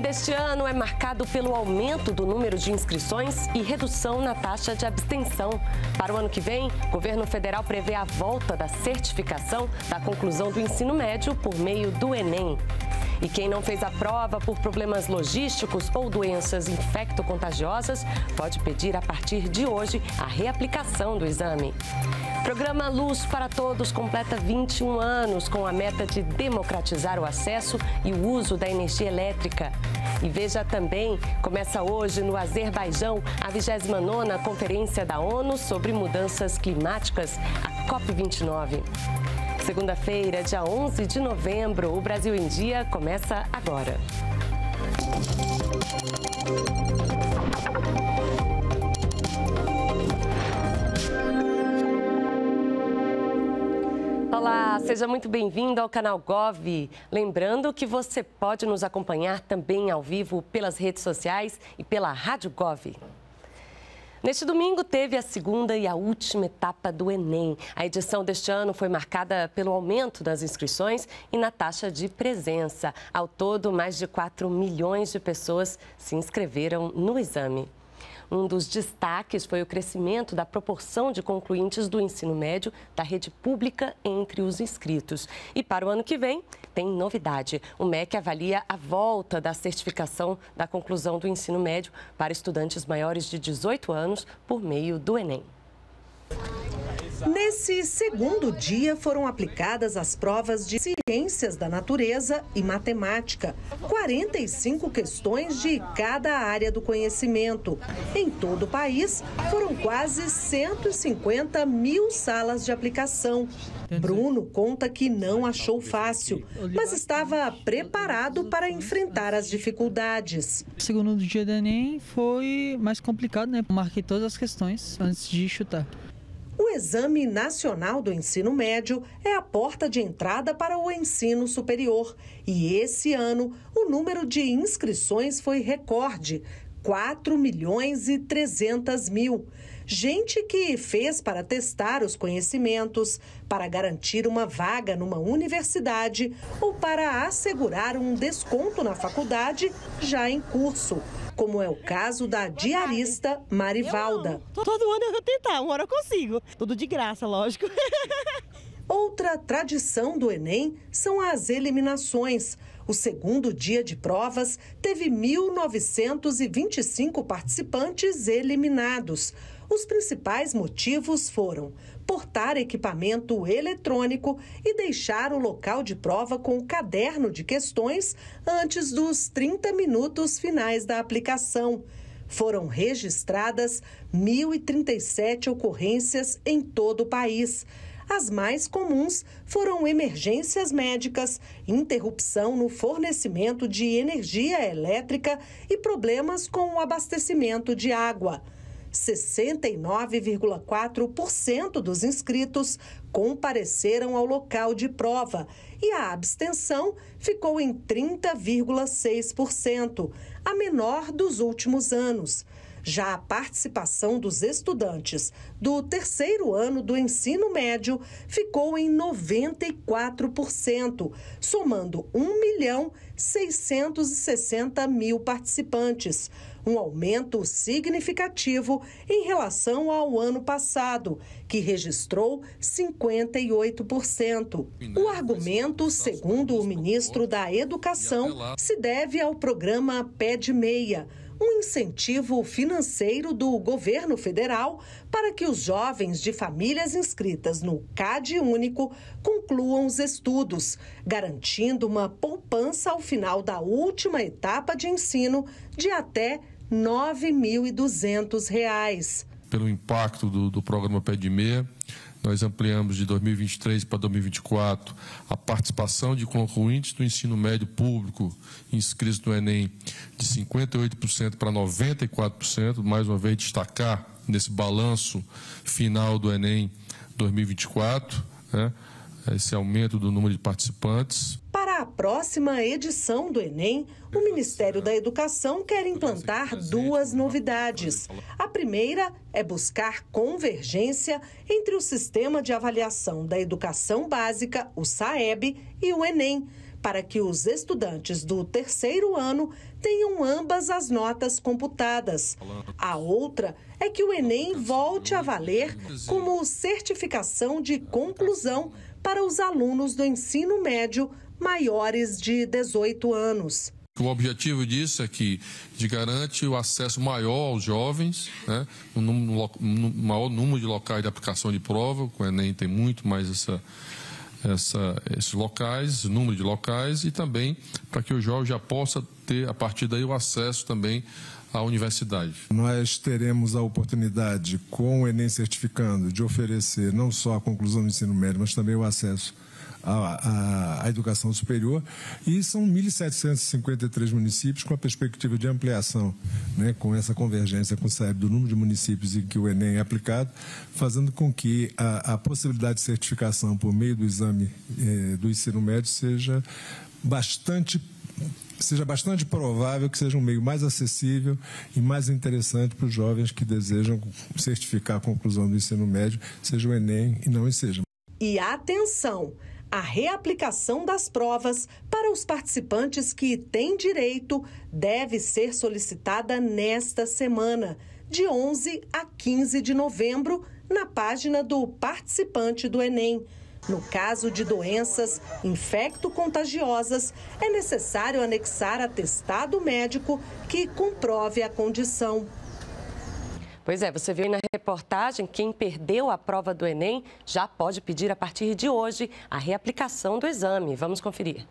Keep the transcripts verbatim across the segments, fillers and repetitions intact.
deste ano é marcado pelo aumento do número de inscrições e redução na taxa de abstenção. Para o ano que vem, o governo federal prevê a volta da certificação da conclusão do ensino médio por meio do Enem. E quem não fez a prova por problemas logísticos ou doenças infecto-contagiosas pode pedir a partir de hoje a reaplicação do exame. O programa Luz para Todos completa vinte e um anos com a meta de democratizar o acesso e o uso da energia elétrica. E veja também, começa hoje no Azerbaijão a vigésima nona Conferência da ONU sobre Mudanças Climáticas, a COP vinte e nove. Segunda-feira, dia onze de novembro, o Brasil em Dia começa agora. Olá, seja muito bem-vindo ao canal Gov. Lembrando que você pode nos acompanhar também ao vivo pelas redes sociais e pela Rádio Gov. Neste domingo, teve a segunda e a última etapa do Enem. A edição deste ano foi marcada pelo aumento das inscrições e na taxa de presença. Ao todo, mais de quatro milhões de pessoas se inscreveram no exame. Um dos destaques foi o crescimento da proporção de concluintes do ensino médio da rede pública entre os inscritos. E para o ano que vem, tem novidade. O M E C avalia a volta da certificação da conclusão do ensino médio para estudantes maiores de dezoito anos por meio do Enem. Nesse segundo dia foram aplicadas as provas de ciências da natureza e matemática. quarenta e cinco questões de cada área do conhecimento. Em todo o país, foram quase cento e cinquenta mil salas de aplicação. Bruno conta que não achou fácil, mas estava preparado para enfrentar as dificuldades. O segundo dia do Enem foi mais complicado, né? Marquei todas as questões antes de chutar. O Exame Nacional do Ensino Médio é a porta de entrada para o ensino superior. E esse ano, o número de inscrições foi recorde, quatro milhões e trezentos mil. Gente que fez para testar os conhecimentos, para garantir uma vaga numa universidade ou para assegurar um desconto na faculdade já em curso, como é o caso da diarista Marivalda. Todo ano eu vou tentar, uma hora eu consigo. Tudo de graça, lógico. Outra tradição do Enem são as eliminações. O segundo dia de provas teve mil novecentos e vinte e cinco participantes eliminados. Os principais motivos foram portar equipamento eletrônico e deixar o local de prova com o caderno de questões antes dos trinta minutos finais da aplicação. Foram registradas mil e trinta e sete ocorrências em todo o país. As mais comuns foram emergências médicas, interrupção no fornecimento de energia elétrica e problemas com o abastecimento de água. sessenta e nove vírgula quatro por cento dos inscritos compareceram ao local de prova e a abstenção ficou em trinta vírgula seis por cento, a menor dos últimos anos. Já a participação dos estudantes do terceiro ano do ensino médio ficou em noventa e quatro por cento, somando um milhão seiscentos e sessenta mil participantes, um aumento significativo em relação ao ano passado, que registrou cinquenta e oito por cento. O argumento, segundo o ministro da Educação, se deve ao programa Pé de Meia, um incentivo financeiro do governo federal para que os jovens de famílias inscritas no CAD Único concluam os estudos, garantindo uma poupança ao final da última etapa de ensino de até nove mil e duzentos reais. Pelo impacto do, do programa Pé de Meia, nós ampliamos de dois mil e vinte e três para dois mil e vinte e quatro a participação de concluintes do ensino médio público inscritos no Enem de cinquenta e oito por cento para noventa e quatro por cento. Mais uma vez, destacar nesse balanço final do Enem dois mil e vinte e quatro, né, esse aumento do número de participantes. Para a próxima edição do Enem, o Ministério da Educação quer implantar duas novidades. A primeira é buscar convergência entre o Sistema de Avaliação da Educação Básica, o SAEB, e o Enem, para que os estudantes do terceiro ano tenham ambas as notas computadas. A outra é que o Enem volte a valer como certificação de conclusão para os alunos do ensino médio maiores de dezoito anos. O objetivo disso é que de garante o acesso maior aos jovens, né, um, número, um maior número de locais de aplicação de prova, o Enem tem muito mais essa, essa, esses locais, número de locais, e também para que o jovem já possa ter, a partir daí, o acesso também à universidade. Nós teremos a oportunidade, com o Enem certificando, de oferecer não só a conclusão do ensino médio, mas também o acesso À, à, à educação superior, e são mil setecentos e cinquenta e três municípios com a perspectiva de ampliação, né, com essa convergência com o C E B do número de municípios em que o Enem é aplicado, fazendo com que a, a possibilidade de certificação por meio do exame eh, do ensino médio seja bastante seja bastante provável, que seja um meio mais acessível e mais interessante para os jovens que desejam certificar a conclusão do ensino médio, seja o Enem e não o SEJA. E atenção! A reaplicação das provas para os participantes que têm direito deve ser solicitada nesta semana, de onze a quinze de novembro, na página do participante do Enem. No caso de doenças infecto-contagiosas, é necessário anexar atestado médico que comprove a condição. Pois é, você viu aí na reportagem, quem perdeu a prova do Enem já pode pedir a partir de hoje a reaplicação do exame. Vamos conferir.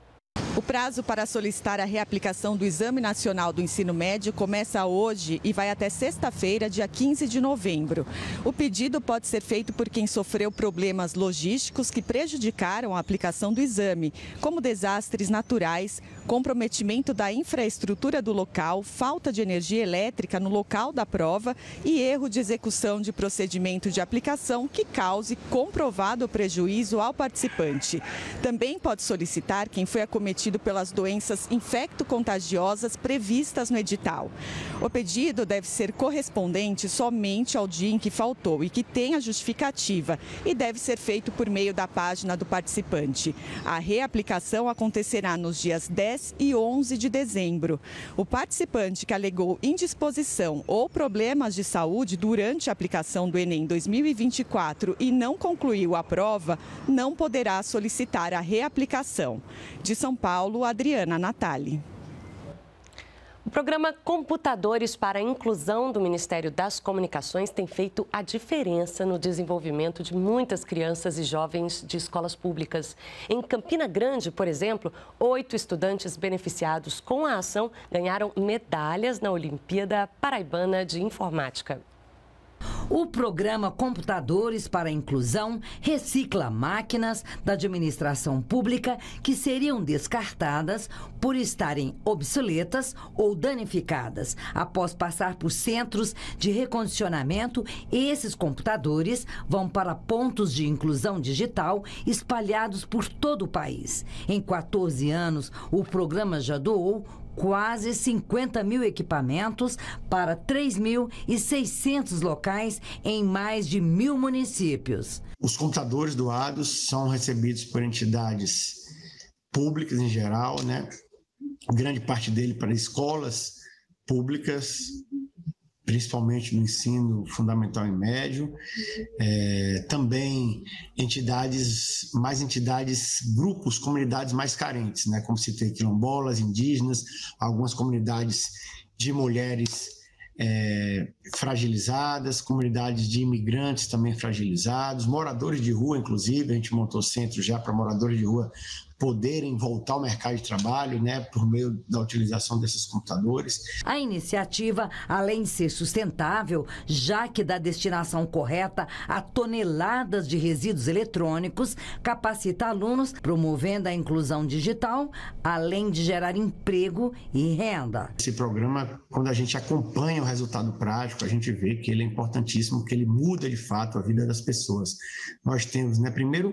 O prazo para solicitar a reaplicação do Exame Nacional do Ensino Médio começa hoje e vai até sexta-feira, dia quinze de novembro. O pedido pode ser feito por quem sofreu problemas logísticos que prejudicaram a aplicação do exame, como desastres naturais, comprometimento da infraestrutura do local, falta de energia elétrica no local da prova e erro de execução de procedimento de aplicação que cause comprovado prejuízo ao participante. Também pode solicitar quem foi acometido pelas doenças infecto-contagiosas previstas no edital. O pedido deve ser correspondente somente ao dia em que faltou e que tenha justificativa e deve ser feito por meio da página do participante. A reaplicação acontecerá nos dias dez e onze de dezembro. O participante que alegou indisposição ou problemas de saúde durante a aplicação do Enem dois mil e vinte e quatro e não concluiu a prova, não poderá solicitar a reaplicação. De São Paulo, Adriana Natali. O programa Computadores para a Inclusão do Ministério das Comunicações tem feito a diferença no desenvolvimento de muitas crianças e jovens de escolas públicas. Em Campina Grande, por exemplo, oito estudantes beneficiados com a ação ganharam medalhas na Olimpíada Paraibana de Informática. O programa Computadores para a Inclusão recicla máquinas da administração pública que seriam descartadas por estarem obsoletas ou danificadas. Após passar por centros de recondicionamento, esses computadores vão para pontos de inclusão digital espalhados por todo o país. Em quatorze anos, o programa já doou quase cinquenta mil equipamentos para três mil e seiscentos locais em mais de mil municípios. Os computadores doados são recebidos por entidades públicas em geral, né? Grande parte dele para escolas públicas, principalmente no ensino fundamental e médio, é, também entidades, mais entidades, grupos, comunidades mais carentes, né? Como citei, quilombolas, indígenas, algumas comunidades de mulheres é, fragilizadas, comunidades de imigrantes também fragilizados, moradores de rua, inclusive, a gente montou centros já para moradores de rua poderem voltar ao mercado de trabalho, né, por meio da utilização desses computadores. A iniciativa, além de ser sustentável, já que dá destinação correta a toneladas de resíduos eletrônicos, capacita alunos, promovendo a inclusão digital, além de gerar emprego e renda. Esse programa, quando a gente acompanha o resultado prático, a gente vê que ele é importantíssimo, que ele muda de fato a vida das pessoas. Nós temos, né, primeiro,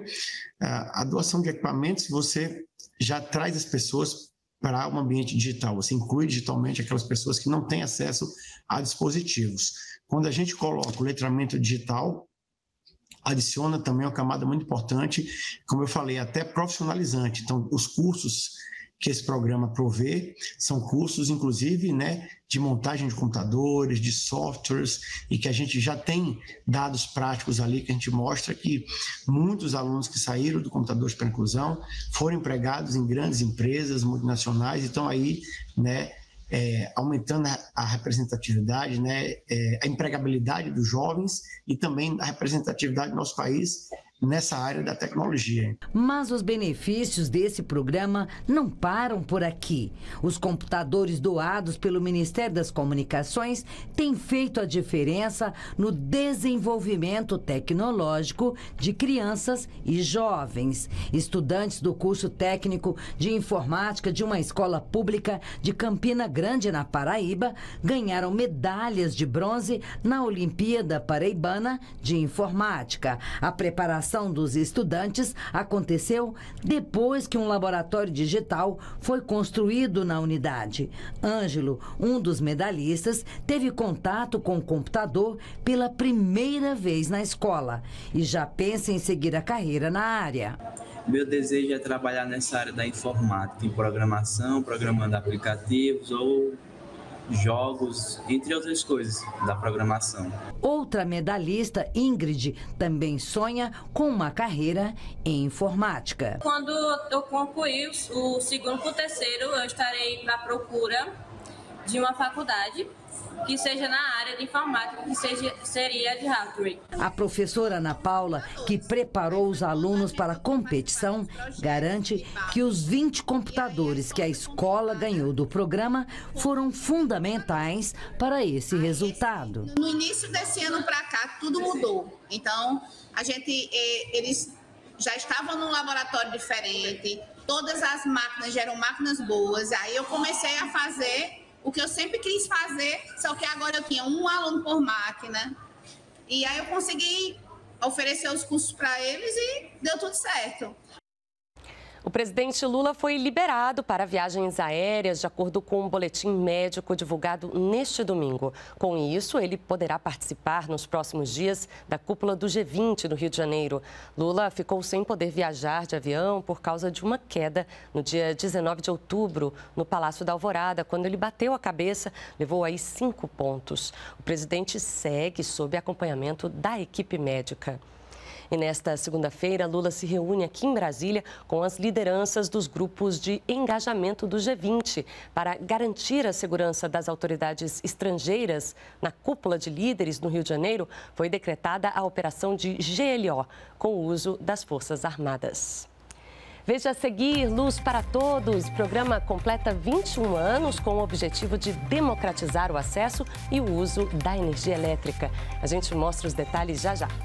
a doação de equipamentos, você já traz as pessoas para um ambiente digital, você inclui digitalmente aquelas pessoas que não têm acesso a dispositivos. Quando a gente coloca o letramento digital, adiciona também uma camada muito importante, como eu falei, até profissionalizante. Então, os cursos que esse programa provê são cursos, inclusive, né, de montagem de computadores, de softwares, e que a gente já tem dados práticos ali que a gente mostra que muitos alunos que saíram do Computadores para a Inclusão foram empregados em grandes empresas multinacionais e estão aí, né, É, aumentando a, a representatividade, né, é, a empregabilidade dos jovens e também a representatividade do nosso país nessa área da tecnologia. Mas os benefícios desse programa não param por aqui. Os computadores doados pelo Ministério das Comunicações têm feito a diferença no desenvolvimento tecnológico de crianças e jovens. Estudantes do curso técnico de informática de uma escola pública de Campina Grande, na Paraíba, ganharam medalhas de bronze na Olimpíada Paraibana de Informática. A preparação dos estudantes aconteceu depois que um laboratório digital foi construído na unidade. Ângelo, um dos medalhistas, teve contato com o computador pela primeira vez na escola e já pensa em seguir a carreira na área. Meu desejo é trabalhar nessa área da informática, em programação, programando aplicativos ou jogos, entre outras coisas, da programação. Outra medalhista, Ingrid, também sonha com uma carreira em informática. Quando eu concluir o segundo para o terceiro, eu estarei na procura de uma faculdade que seja na área de informática, que seja, seria de hardware. A professora Ana Paula, que preparou os alunos para a competição, garante que os vinte computadores que a escola ganhou do programa foram fundamentais para esse resultado. No início desse ano para cá, tudo mudou. Então, a gente, eles já estavam num laboratório diferente, todas as máquinas já eram máquinas boas. Aí eu comecei a fazer o que eu sempre quis fazer, só que agora eu tinha um aluno por máquina. E aí eu consegui oferecer os cursos para eles e deu tudo certo. O presidente Lula foi liberado para viagens aéreas, de acordo com um boletim médico divulgado neste domingo. Com isso, ele poderá participar nos próximos dias da cúpula do G vinte no Rio de Janeiro. Lula ficou sem poder viajar de avião por causa de uma queda no dia dezenove de outubro, no Palácio da Alvorada, quando ele bateu a cabeça, levou aí cinco pontos. O presidente segue sob acompanhamento da equipe médica. E nesta segunda-feira, Lula se reúne aqui em Brasília com as lideranças dos grupos de engajamento do G vinte para garantir a segurança das autoridades estrangeiras. Na cúpula de líderes no Rio de Janeiro, foi decretada a operação de G L O, com o uso das Forças Armadas. Veja a seguir, Luz para Todos. O programa completa vinte e um anos com o objetivo de democratizar o acesso e o uso da energia elétrica. A gente mostra os detalhes já já.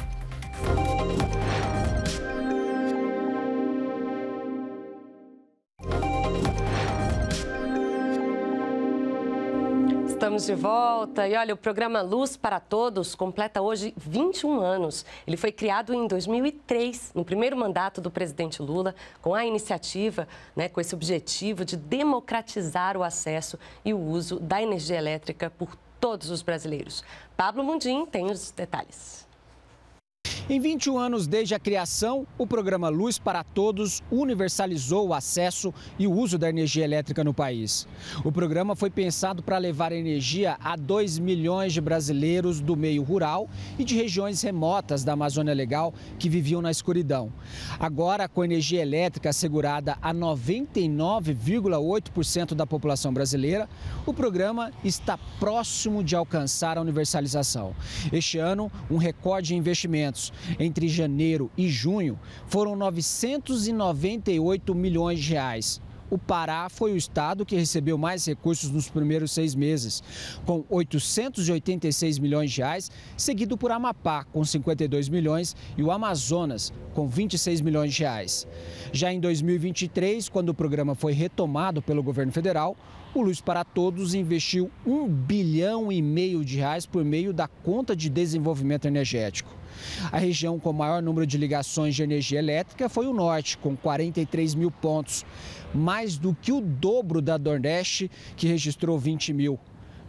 Estamos de volta e olha, o programa Luz para Todos completa hoje vinte e um anos. Ele foi criado em dois mil e três, no primeiro mandato do presidente Lula, com a iniciativa, né, com esse objetivo de democratizar o acesso e o uso da energia elétrica por todos os brasileiros. Pablo Mundim tem os detalhes. Em vinte e um anos desde a criação, o programa Luz para Todos universalizou o acesso e o uso da energia elétrica no país. O programa foi pensado para levar energia a dois milhões de brasileiros do meio rural e de regiões remotas da Amazônia Legal que viviam na escuridão. Agora, com energia elétrica assegurada a noventa e nove vírgula oito por cento da população brasileira, o programa está próximo de alcançar a universalização. Este ano, um recorde em investimentos. Entre janeiro e junho, foram novecentos e noventa e oito milhões de reais. O Pará foi o estado que recebeu mais recursos nos primeiros seis meses, com oitocentos e oitenta e seis milhões de reais, seguido por Amapá, com cinquenta e dois milhões, e o Amazonas, com vinte e seis milhões de reais. Já em dois mil e vinte e três, quando o programa foi retomado pelo governo federal, o Luz para Todos investiu um bilhão e meio de reais por meio da Conta de Desenvolvimento Energético. A região com maior número de ligações de energia elétrica foi o Norte, com quarenta e três mil pontos, mais do que o dobro da Nordeste, que registrou vinte mil.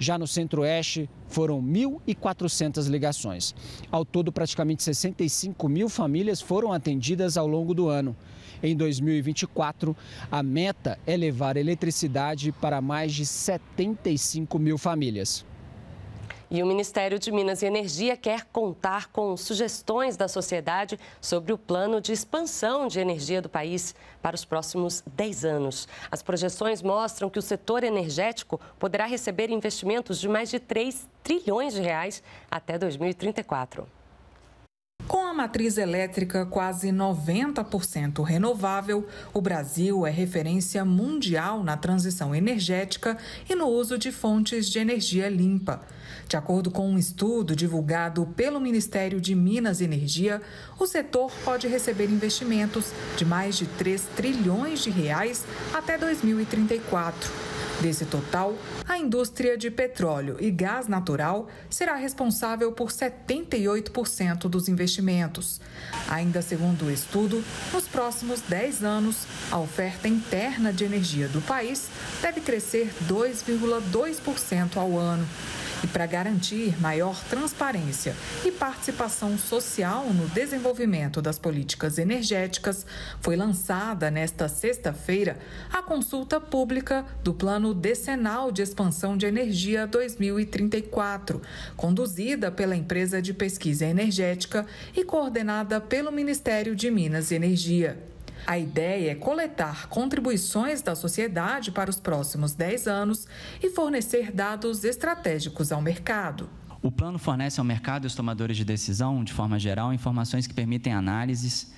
Já no Centro-Oeste, foram mil e quatrocentas ligações. Ao todo, praticamente sessenta e cinco mil famílias foram atendidas ao longo do ano. Em dois mil e vinte e quatro, a meta é levar eletricidade para mais de setenta e cinco mil famílias. E o Ministério de Minas e Energia quer contar com sugestões da sociedade sobre o plano de expansão de energia do país para os próximos dez anos. As projeções mostram que o setor energético poderá receber investimentos de mais de três trilhões de reais até dois mil e trinta e quatro. Com a matriz elétrica quase noventa por cento renovável, o Brasil é referência mundial na transição energética e no uso de fontes de energia limpa. De acordo com um estudo divulgado pelo Ministério de Minas e Energia, o setor pode receber investimentos de mais de três trilhões de reais até dois mil e trinta e quatro. Desse total, a indústria de petróleo e gás natural será responsável por setenta e oito por cento dos investimentos. Ainda segundo o estudo, nos próximos dez anos, a oferta interna de energia do país deve crescer dois vírgula dois por cento ao ano. E para garantir maior transparência e participação social no desenvolvimento das políticas energéticas, foi lançada nesta sexta-feira a consulta pública do Plano Decenal de Expansão de Energia dois mil e trinta e quatro, conduzida pela empresa de pesquisa energética e coordenada pelo Ministério de Minas e Energia. A ideia é coletar contribuições da sociedade para os próximos dez anos e fornecer dados estratégicos ao mercado. O plano fornece ao mercado e aos tomadores de decisão, de forma geral, informações que permitem análises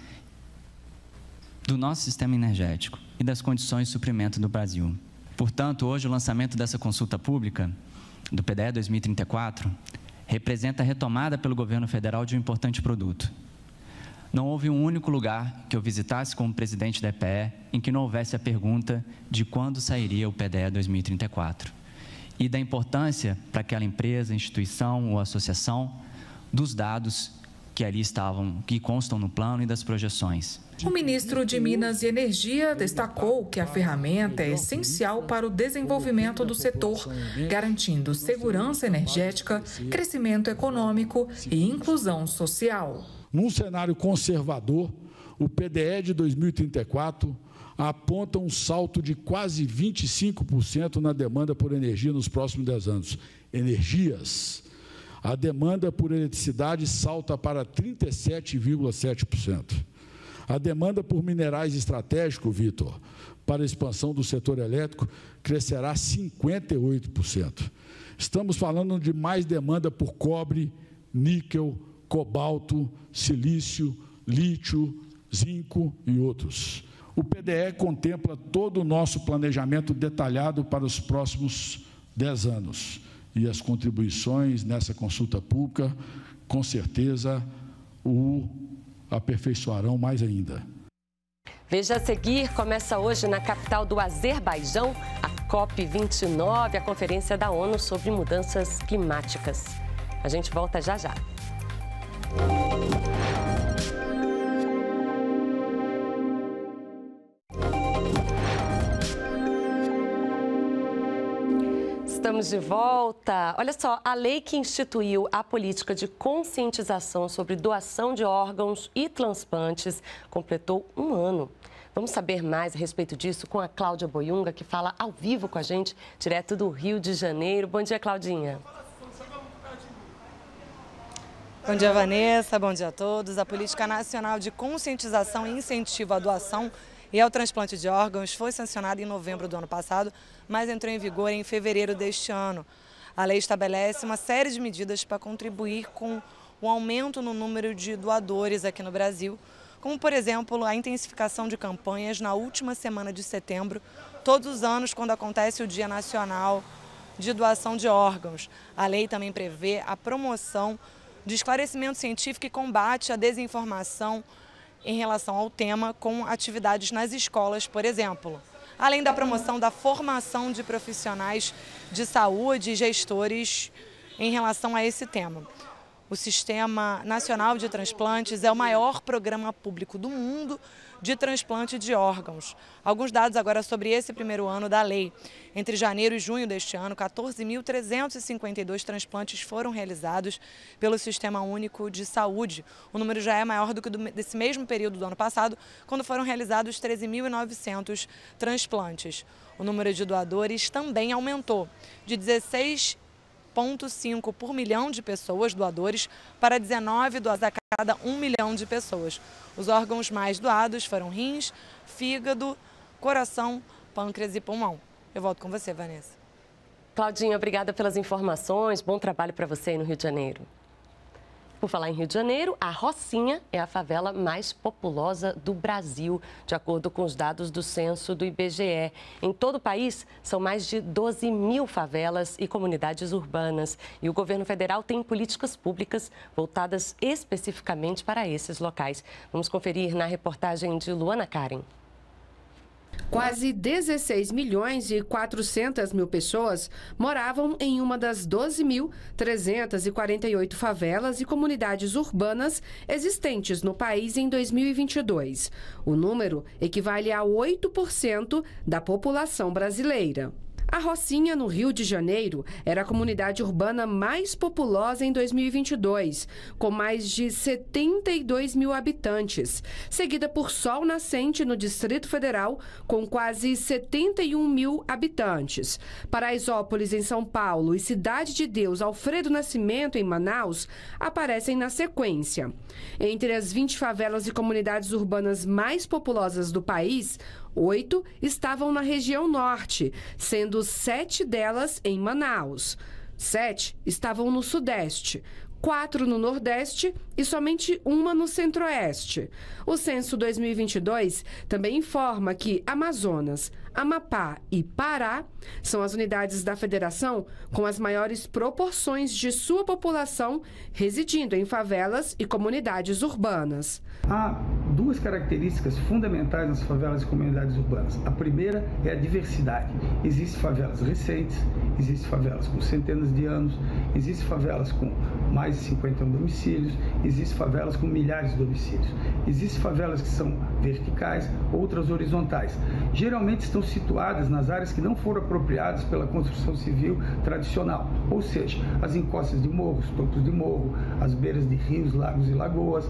do nosso sistema energético e das condições de suprimento do Brasil. Portanto, hoje o lançamento dessa consulta pública, do P D E dois mil e trinta e quatro, representa a retomada pelo governo federal de um importante produto. Não houve um único lugar que eu visitasse como presidente da E P E em que não houvesse a pergunta de quando sairia o P D E dois mil e trinta e quatro e da importância para aquela empresa, instituição ou associação dos dados que ali estavam, que constam no plano e das projeções. O ministro de Minas e Energia destacou que a ferramenta é essencial para o desenvolvimento do setor, garantindo segurança energética, crescimento econômico e inclusão social. Num cenário conservador, o P D E de dois mil e trinta e quatro aponta um salto de quase vinte e cinco por cento na demanda por energia nos próximos dez anos. Energias. A demanda por eletricidade salta para trinta e sete vírgula sete por cento. A demanda por minerais estratégicos, Vitor, para a expansão do setor elétrico, crescerá cinquenta e oito por cento. Estamos falando de mais demanda por cobre, níquel, cobalto, silício, lítio, zinco e outros. O P D E contempla todo o nosso planejamento detalhado para os próximos dez anos. E as contribuições nessa consulta pública, com certeza, o aperfeiçoarão mais ainda. Veja a seguir, começa hoje na capital do Azerbaijão a COP vinte e nove, a Conferência da ONU sobre Mudanças Climáticas. A gente volta já já. Estamos de volta. Olha só, a lei que instituiu a política de conscientização sobre doação de órgãos e transplantes completou um ano. Vamos saber mais a respeito disso com a Cláudia Boiunga, que fala ao vivo com a gente, direto do Rio de Janeiro. Bom dia, Claudinha. Bom dia, Vanessa. Bom dia a todos. A Política Nacional de Conscientização e Incentivo à Doação e ao Transplante de Órgãos foi sancionada em novembro do ano passado, mas entrou em vigor em fevereiro deste ano. A lei estabelece uma série de medidas para contribuir com o aumento no número de doadores aqui no Brasil, como, por exemplo, a intensificação de campanhas na última semana de setembro, todos os anos quando acontece o Dia Nacional de Doação de Órgãos. A lei também prevê a promoção de esclarecimento científico e combate à desinformação em relação ao tema, com atividades nas escolas, por exemplo. Além da promoção da formação de profissionais de saúde e gestores em relação a esse tema. O Sistema Nacional de Transplantes é o maior programa público do mundo de transplante de órgãos. Alguns dados agora sobre esse primeiro ano da lei. Entre janeiro e junho deste ano, quatorze mil trezentos e cinquenta e dois transplantes foram realizados pelo Sistema Único de Saúde. O número já é maior do que desse mesmo período do ano passado, quando foram realizados treze mil e novecentos transplantes. O número de doadores também aumentou, de dezesseis vírgula cinco por milhão de pessoas doadores para dezenove doadores a cada um milhão de pessoas. Os órgãos mais doados foram rins, fígado, coração, pâncreas e pulmão. Eu volto com você, Vanessa. Claudinha, obrigada pelas informações. Bom trabalho para você aí no Rio de Janeiro. Por falar em Rio de Janeiro, a Rocinha é a favela mais populosa do Brasil, de acordo com os dados do censo do I B G E. Em todo o país, são mais de doze mil favelas e comunidades urbanas. E o governo federal tem políticas públicas voltadas especificamente para esses locais. Vamos conferir na reportagem de Luana Karen. Quase dezesseis milhões e quatrocentas mil pessoas moravam em uma das doze mil trezentas e quarenta e oito favelas e comunidades urbanas existentes no país em dois mil e vinte e dois. O número equivale a oito por cento da população brasileira. A Rocinha, no Rio de Janeiro, era a comunidade urbana mais populosa em dois mil e vinte e dois, com mais de setenta e dois mil habitantes, seguida por Sol Nascente, no Distrito Federal, com quase setenta e um mil habitantes. Paraisópolis, em São Paulo, e Cidade de Deus, Alfredo Nascimento, em Manaus, aparecem na sequência. Entre as vinte favelas e comunidades urbanas mais populosas do país, oito estavam na região norte, sendo sete delas em Manaus. Sete estavam no sudeste, quatro no nordeste e somente uma no centro-oeste. O censo dois mil e vinte e dois também informa que Amazonas, Amapá e Pará são as unidades da federação com as maiores proporções de sua população residindo em favelas e comunidades urbanas. Há duas características fundamentais nas favelas e comunidades urbanas. A primeira é a diversidade. Existem favelas recentes, existem favelas com centenas de anos, existem favelas com mais de cinquenta domicílios, existem favelas com milhares de domicílios. Existem favelas que são verticais, outras horizontais. Geralmente estão situadas nas áreas que não foram apropriadas pela construção civil tradicional, ou seja, as encostas de morros, topos de morro, as beiras de rios, lagos e lagoas,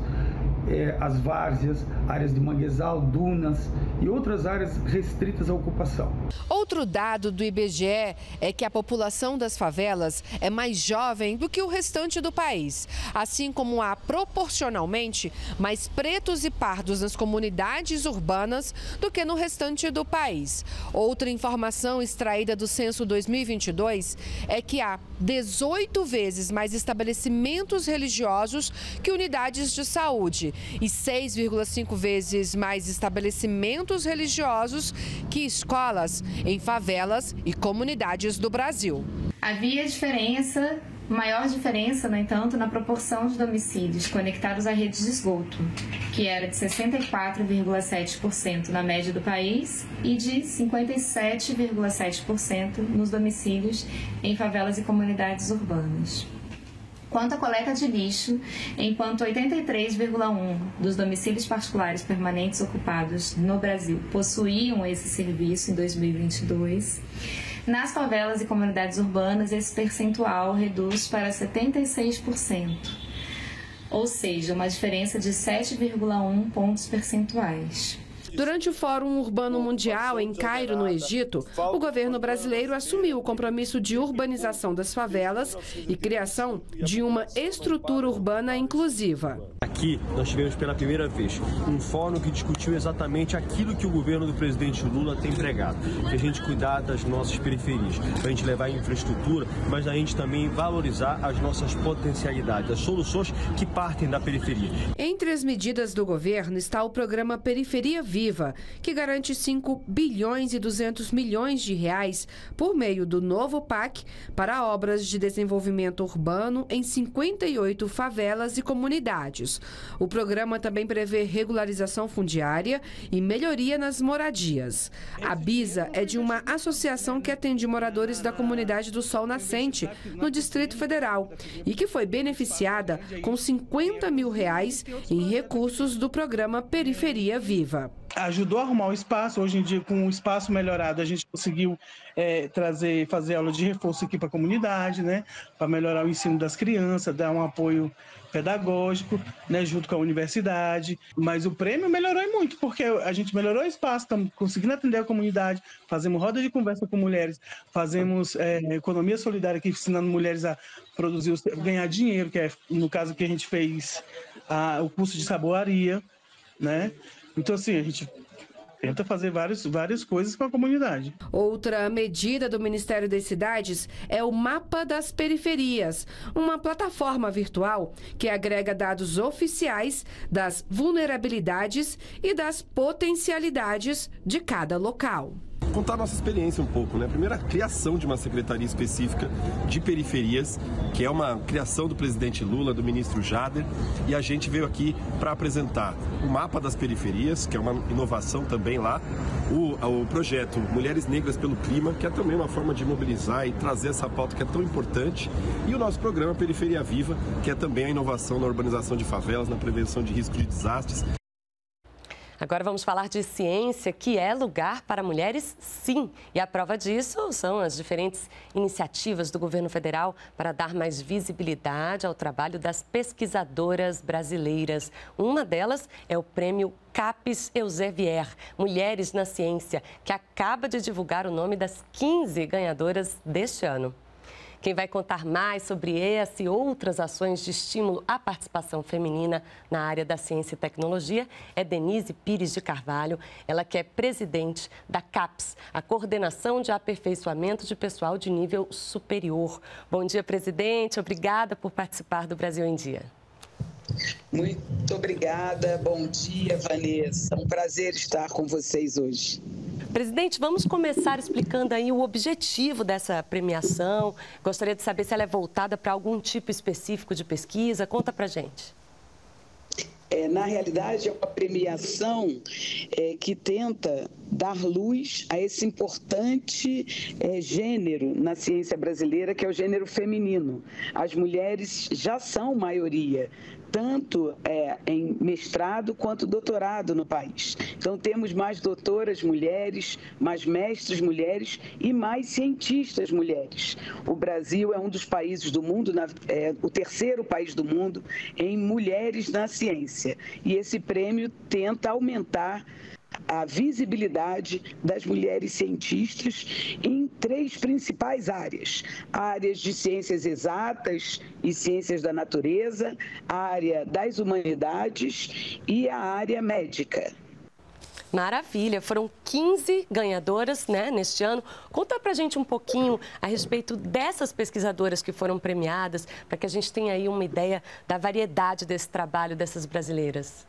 É, as várzeas, áreas de manguezal, dunas e outras áreas restritas à ocupação. Outro dado do I B G E é que a população das favelas é mais jovem do que o restante do país, assim como há proporcionalmente mais pretos e pardos nas comunidades urbanas do que no restante do país. Outra informação extraída do censo dois mil e vinte e dois é que há dezoito vezes mais estabelecimentos religiosos que unidades de saúde e seis vírgula cinco vezes mais estabelecimentos religiosos que escolas em favelas e comunidades do Brasil. Havia diferença, maior diferença, no entanto, na proporção de domicílios conectados à rede de esgoto, que era de sessenta e quatro vírgula sete por cento na média do país e de cinquenta e sete vírgula sete por cento nos domicílios em favelas e comunidades urbanas. Quanto à coleta de lixo, enquanto oitenta e três vírgula um por cento dos domicílios particulares permanentes ocupados no Brasil possuíam esse serviço em dois mil e vinte e dois, nas favelas e comunidades urbanas esse percentual reduz para setenta e seis por cento, ou seja, uma diferença de sete vírgula um pontos percentuais. Durante o Fórum Urbano Mundial em Cairo, no Egito, o governo brasileiro assumiu o compromisso de urbanização das favelas e criação de uma estrutura urbana inclusiva. Aqui nós tivemos pela primeira vez um fórum que discutiu exatamente aquilo que o governo do presidente Lula tem pregado, que a gente cuidar das nossas periferias, para a gente levar a infraestrutura, mas a gente também valorizar as nossas potencialidades, as soluções que partem da periferia. Entre as medidas do governo está o programa Periferia Viva, que garante cinco bilhões e duzentos milhões de reais por meio do novo P A C para obras de desenvolvimento urbano em cinquenta e oito favelas e comunidades. O programa também prevê regularização fundiária e melhoria nas moradias. A BISA é de uma associação que atende moradores da comunidade do Sol Nascente, no Distrito Federal, e que foi beneficiada com cinquenta mil reais em recursos do programa Periferia Viva. Ajudou a arrumar o espaço. Hoje em dia, com o espaço melhorado, a gente conseguiu é, trazer, fazer aula de reforço aqui para a comunidade, né, para melhorar o ensino das crianças, dar um apoio pedagógico, né, junto com a universidade. Mas o prêmio melhorou muito, porque a gente melhorou o espaço, estamos conseguindo atender a comunidade, fazemos roda de conversa com mulheres, fazemos é, economia solidária aqui, ensinando mulheres a produzir, ganhar dinheiro, que é no caso que a gente fez a, o curso de saboaria, né? Então, assim, a gente tenta fazer várias, várias coisas com a comunidade. Outra medida do Ministério das Cidades é o Mapa das Periferias, uma plataforma virtual que agrega dados oficiais das vulnerabilidades e das potencialidades de cada local. Contar a nossa experiência um pouco, né? Primeiro, a criação de uma secretaria específica de periferias, que é uma criação do presidente Lula, do ministro Jader, e a gente veio aqui para apresentar o mapa das periferias, que é uma inovação também lá, o, o projeto Mulheres Negras pelo Clima, que é também uma forma de mobilizar e trazer essa pauta que é tão importante, e o nosso programa Periferia Viva, que é também a inovação na urbanização de favelas, na prevenção de risco de desastres. Agora vamos falar de ciência, que é lugar para mulheres, sim. E a prova disso são as diferentes iniciativas do governo federal para dar mais visibilidade ao trabalho das pesquisadoras brasileiras. Uma delas é o prêmio CAPES Elsevier, Mulheres na Ciência, que acaba de divulgar o nome das quinze ganhadoras deste ano. Quem vai contar mais sobre essa e outras ações de estímulo à participação feminina na área da ciência e tecnologia é Denise Pires de Carvalho, ela que é presidente da CAPES, a Coordenação de Aperfeiçoamento de Pessoal de Nível Superior. Bom dia, presidente. Obrigada por participar do Brasil em Dia. Muito obrigada. Bom dia, Vanessa. Um prazer estar com vocês hoje. Presidente, vamos começar explicando aí o objetivo dessa premiação. Gostaria de saber se ela é voltada para algum tipo específico de pesquisa. Conta pra gente. É, na realidade, é uma premiação é, que tenta dar luz a esse importante é, gênero na ciência brasileira, que é o gênero feminino. As mulheres já são maioria, tanto é, em mestrado quanto doutorado no país. Então, temos mais doutoras mulheres, mais mestres mulheres e mais cientistas mulheres. O Brasil é um dos países do mundo, na, é, o terceiro país do mundo em mulheres na ciência. E esse prêmio tenta aumentar a visibilidade das mulheres cientistas em três principais áreas: áreas de ciências exatas e ciências da natureza, a área das humanidades e a área médica. Maravilha, foram quinze ganhadoras, né, neste ano. Conta pra gente um pouquinho a respeito dessas pesquisadoras que foram premiadas, para que a gente tenha aí uma ideia da variedade desse trabalho dessas brasileiras.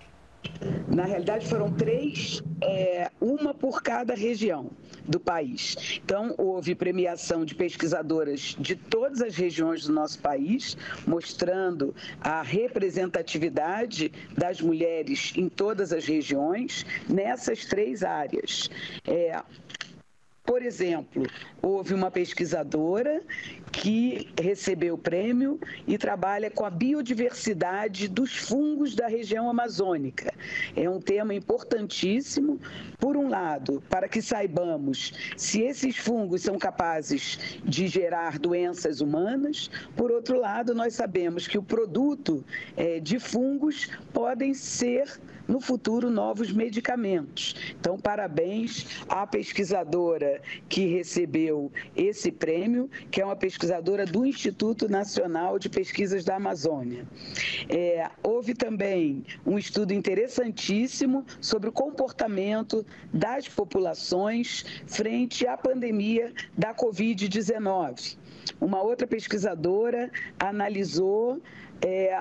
Na realidade, foram três, é, uma por cada região do país. Então, houve premiação de pesquisadoras de todas as regiões do nosso país, mostrando a representatividade das mulheres em todas as regiões nessas três áreas. É, Por exemplo, houve uma pesquisadora que recebeu o prêmio e trabalha com a biodiversidade dos fungos da região amazônica. É um tema importantíssimo, por um lado, para que saibamos se esses fungos são capazes de gerar doenças humanas. Por outro lado, nós sabemos que o produto é, de fungos podem ser, no futuro, novos medicamentos. Então, parabéns à pesquisadora que recebeu esse prêmio, que é uma pesquisadora do Instituto Nacional de Pesquisas da Amazônia. É, houve também um estudo interessantíssimo sobre o comportamento das populações frente à pandemia da covid dezenove. Uma outra pesquisadora analisou é,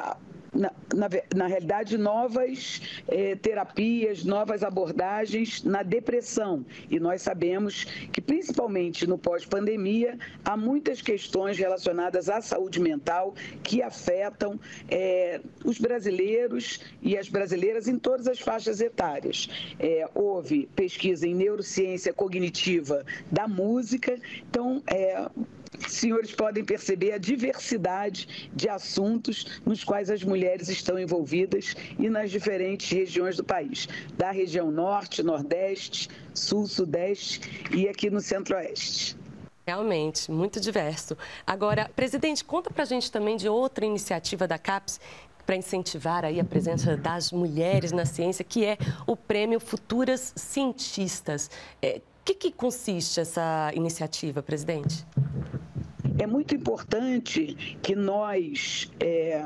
Na, na, na realidade, novas eh, terapias, novas abordagens na depressão. E nós sabemos que, principalmente no pós-pandemia, há muitas questões relacionadas à saúde mental que afetam eh, os brasileiros e as brasileiras em todas as faixas etárias. Eh, houve pesquisa em neurociência cognitiva da música, então, é, senhores podem perceber a diversidade de assuntos nos quais as mulheres estão envolvidas e nas diferentes regiões do país, da região norte, nordeste, sul, sudeste e aqui no centro-oeste. Realmente, muito diverso. Agora, presidente, conta pra gente também de outra iniciativa da CAPES para incentivar aí a presença das mulheres na ciência, que é o Prêmio Futuras Cientistas. É, o que, que consiste essa iniciativa, presidente? É muito importante que nós é,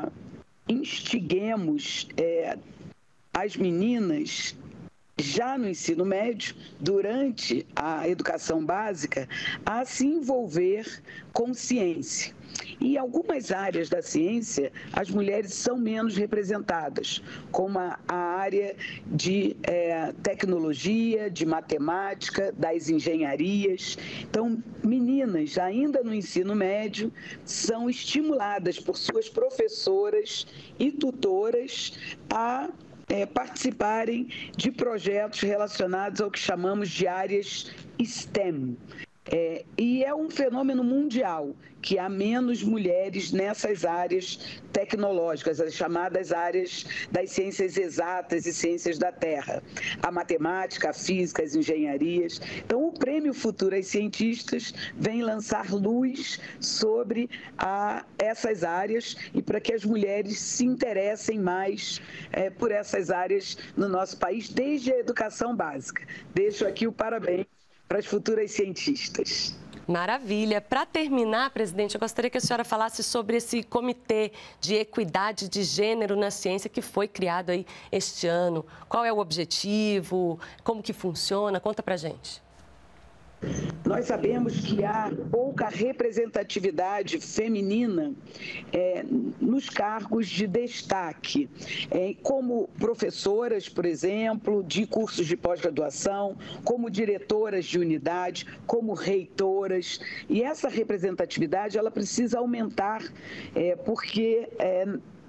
instiguemos é, as meninas já no ensino médio, durante a educação básica, a se envolver com ciência. E em algumas áreas da ciência, as mulheres são menos representadas, como a, a área de é, tecnologia, de matemática, das engenharias. Então, meninas, ainda no ensino médio, são estimuladas por suas professoras e tutoras a É, participarem de projetos relacionados ao que chamamos de áreas STEM. É, e é um fenômeno mundial que há menos mulheres nessas áreas tecnológicas, as chamadas áreas das ciências exatas e ciências da Terra, a matemática, a física, as engenharias. Então, o Prêmio Futuras Cientistas vem lançar luz sobre a, essas áreas e para que as mulheres se interessem mais é, por essas áreas no nosso país, desde a educação básica. Deixo aqui o parabéns para as futuras cientistas. Maravilha. Para terminar, presidente, eu gostaria que a senhora falasse sobre esse Comitê de Equidade de Gênero na Ciência que foi criado aí este ano. Qual é o objetivo? Como que funciona? Conta para a gente. Nós sabemos que há pouca representatividade feminina é, nos cargos de destaque, é, como professoras, por exemplo, de cursos de pós-graduação, como diretoras de unidade, como reitoras. E essa representatividade ela precisa aumentar, é, porque é,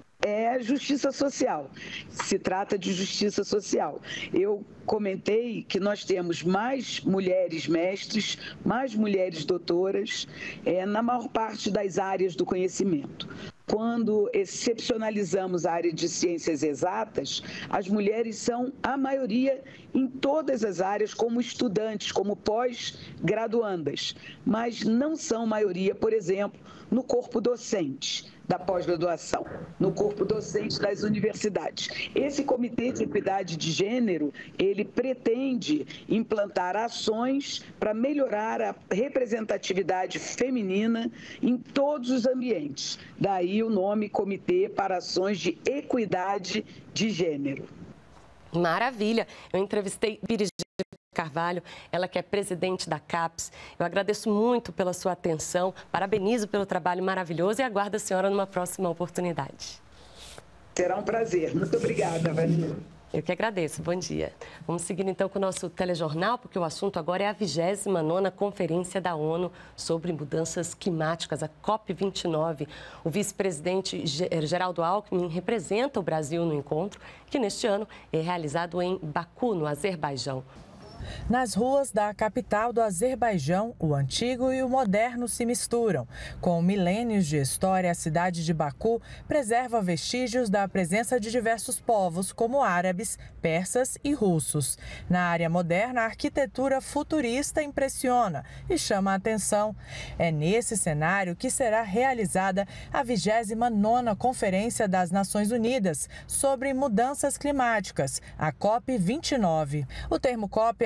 é justiça social. Se trata de justiça social. Eu comentei que nós temos mais mulheres mestres, mais mulheres doutoras, é, na maior parte das áreas do conhecimento. Quando excepcionalizamos a área de ciências exatas, as mulheres são a maioria em todas as áreas como estudantes, como pós-graduandas, mas não são maioria, por exemplo, no corpo docente da pós-graduação, no corpo docente das universidades. Esse Comitê de Equidade de Gênero, ele pretende implantar ações para melhorar a representatividade feminina em todos os ambientes. Daí o nome Comitê para Ações de Equidade de Gênero. Maravilha! Eu entrevistei Virgínia Carvalho, ela que é presidente da CAPES. Eu agradeço muito pela sua atenção, parabenizo pelo trabalho maravilhoso e aguardo a senhora numa próxima oportunidade. Será um prazer. Muito obrigada, Vanessa. Eu que agradeço. Bom dia. Vamos seguir então com o nosso telejornal, porque o assunto agora é a vigésima nona Conferência da ONU sobre Mudanças Climáticas, a COP vinte e nove. O vice-presidente Geraldo Alckmin representa o Brasil no encontro, que neste ano é realizado em Baku, no Azerbaijão. Nas ruas da capital do Azerbaijão, o antigo e o moderno se misturam. Com milênios de história, a cidade de Baku preserva vestígios da presença de diversos povos, como árabes, persas e russos. Na área moderna, a arquitetura futurista impressiona e chama a atenção. É nesse cenário que será realizada a vigésima nona Conferência das Nações Unidas sobre Mudanças Climáticas, a COP vinte e nove. O termo COP é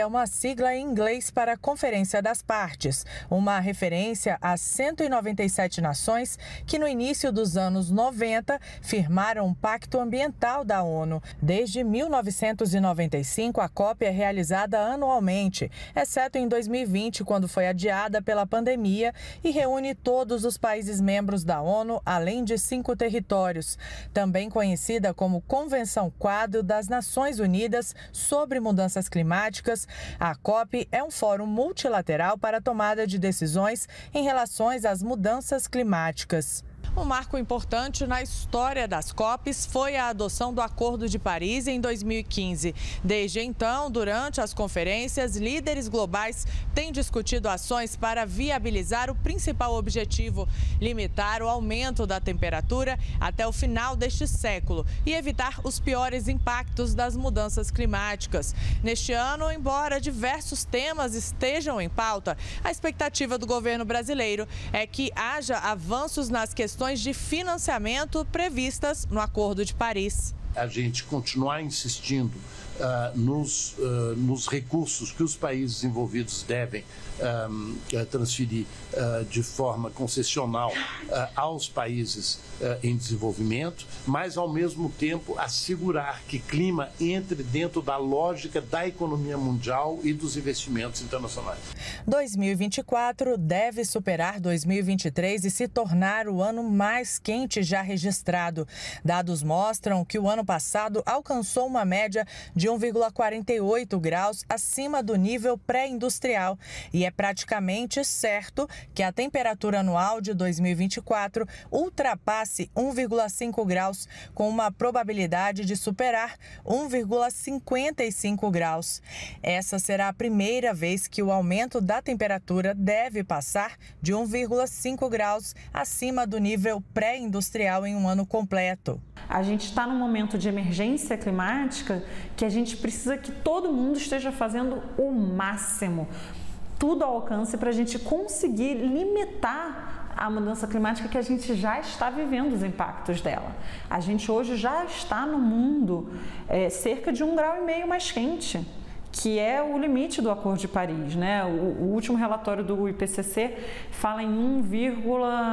uma sigla em inglês para Conferência das Partes, uma referência às cento e noventa e sete nações que no início dos anos noventa firmaram o Pacto Ambiental da ONU. Desde mil novecentos e noventa e cinco, a COP é realizada anualmente, exceto em dois mil e vinte, quando foi adiada pela pandemia, e reúne todos os países membros da ONU, além de cinco territórios. Também conhecida como Convenção Quadro das Nações Unidas sobre Mudanças Climáticas, a COP é um fórum multilateral para a tomada de decisões em relação às mudanças climáticas. Um marco importante na história das COPs foi a adoção do Acordo de Paris em dois mil e quinze. Desde então, durante as conferências, líderes globais têm discutido ações para viabilizar o principal objetivo: limitar o aumento da temperatura até o final deste século e evitar os piores impactos das mudanças climáticas. Neste ano, embora diversos temas estejam em pauta, a expectativa do governo brasileiro é que haja avanços nas questões de financiamento previstas no Acordo de Paris. A gente continuar insistindo uh, nos, uh, nos recursos que os países envolvidos devem um, uh, transferir uh, de forma concessional uh, aos países uh, em desenvolvimento, mas ao mesmo tempo assegurar que clima entre dentro da lógica da economia mundial e dos investimentos internacionais. dois mil e vinte e quatro deve superar dois mil e vinte e três e se tornar o ano mais quente já registrado. Dados mostram que o ano passado alcançou uma média de um vírgula quarenta e oito graus acima do nível pré-industrial e é praticamente certo que a temperatura anual de dois mil e vinte e quatro ultrapasse um vírgula cinco graus, com uma probabilidade de superar um vírgula cinquenta e cinco graus. Essa será a primeira vez que o aumento da temperatura deve passar de um vírgula cinco graus acima do nível pré-industrial em um ano completo. A gente está num momento de emergência climática que a gente precisa que todo mundo esteja fazendo o máximo, tudo ao alcance para a gente conseguir limitar a mudança climática que a gente já está vivendo os impactos dela. A gente hoje já está no mundo é, cerca de um grau e meio mais quente, que é o limite do Acordo de Paris, né? O, o último relatório do I P C C fala em um vírgula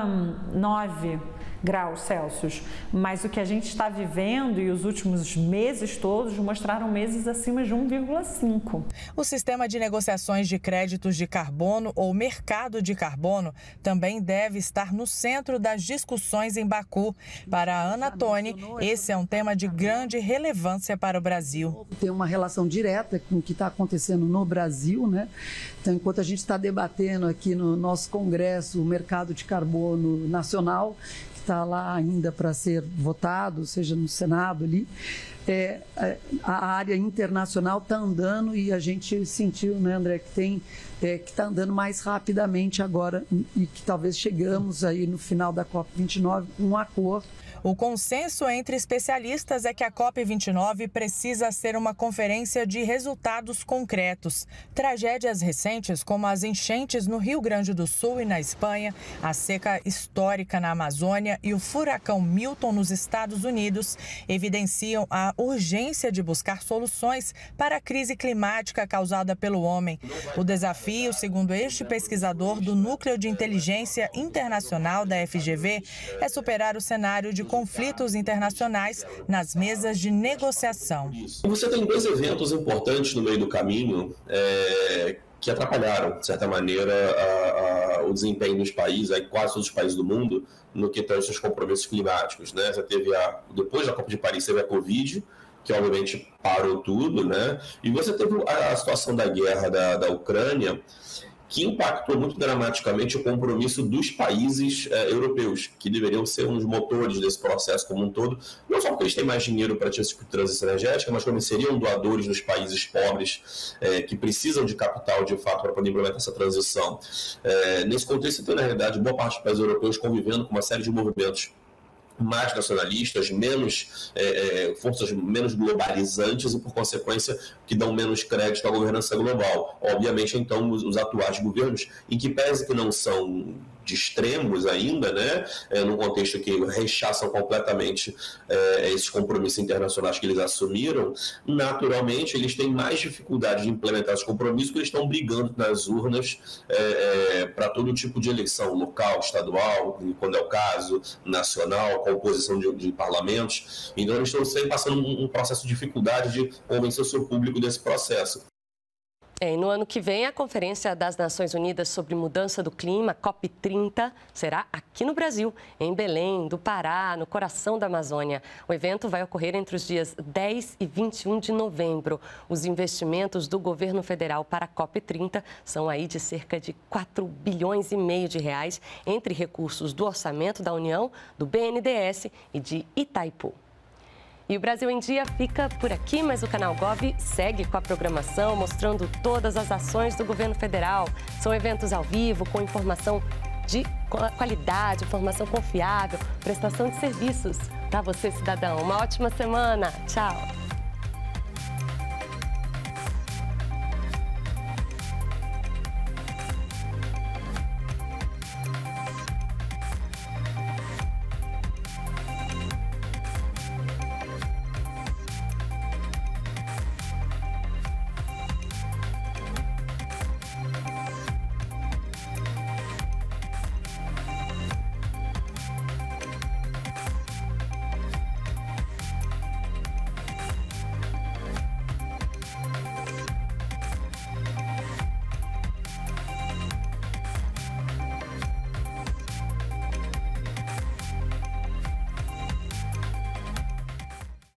nove graus Celsius, mas o que a gente está vivendo e os últimos meses todos mostraram meses acima de um vírgula cinco. O sistema de negociações de créditos de carbono ou mercado de carbono também deve estar no centro das discussões em Baku. Para a Ana Toni, esse é um tema de grande relevância para o Brasil. Tem uma relação direta com o que está acontecendo no Brasil, né? Então, enquanto a gente está debatendo aqui no nosso Congresso o mercado de carbono nacional, está lá ainda para ser votado, seja no Senado ali, é, a área internacional está andando e a gente sentiu, né, André, que tem é, que está andando mais rapidamente agora e que talvez chegamos aí no final da COP vinte e nove com um acordo. O consenso entre especialistas é que a COP vinte e nove precisa ser uma conferência de resultados concretos. Tragédias recentes, como as enchentes no Rio Grande do Sul e na Espanha, a seca histórica na Amazônia e o furacão Milton nos Estados Unidos, evidenciam a urgência de buscar soluções para a crise climática causada pelo homem. O desafio, segundo este pesquisador do Núcleo de Inteligência Internacional da F G V, é superar o cenário de conflitos internacionais nas mesas de negociação. Você tem dois eventos importantes no meio do caminho é, que atrapalharam, de certa maneira, a, a, o desempenho dos países, aí, quase todos os países do mundo, no que tange seus compromissos climáticos. Né? Você teve a, depois da Copa de Paris, teve a Covid, que obviamente parou tudo, né? E você teve a, a situação da guerra da, da Ucrânia, que impactou muito dramaticamente o compromisso dos países eh, europeus, que deveriam ser um dos motores desse processo como um todo, não só porque eles têm mais dinheiro para ter esse tipo de transição energética, mas como seriam doadores dos países pobres eh, que precisam de capital, de fato, para poder implementar essa transição. Eh, nesse contexto, você tem, na realidade, boa parte dos países europeus convivendo com uma série de movimentos mais nacionalistas, menos é, forças menos globalizantes e, por consequência, que dão menos crédito à governança global. Obviamente, então, os, os atuais governos, em que pese que não são de extremos ainda, né, é, num contexto que rechaçam completamente é, esses compromissos internacionais que eles assumiram, naturalmente eles têm mais dificuldade de implementar os compromissos porque eles estão brigando nas urnas é, é, para todo tipo de eleição, local, estadual, quando é o caso, nacional, composição de, de parlamentos. Então eles estão sempre passando um, um processo de dificuldade de convencer o seu público desse processo. É, e no ano que vem, a Conferência das Nações Unidas sobre Mudança do Clima, COP trinta, será aqui no Brasil, em Belém, do Pará, no coração da Amazônia. O evento vai ocorrer entre os dias dez e vinte e um de novembro. Os investimentos do governo federal para a COP trinta são aí de cerca de quatro bilhões e meio de reais, entre recursos do orçamento da União, do B N D E S e de Itaipu. E o Brasil em Dia fica por aqui, mas o Canal Gov segue com a programação, mostrando todas as ações do governo federal. São eventos ao vivo, com informação de qualidade, informação confiável, prestação de serviços para você, cidadão. Uma ótima semana. Tchau.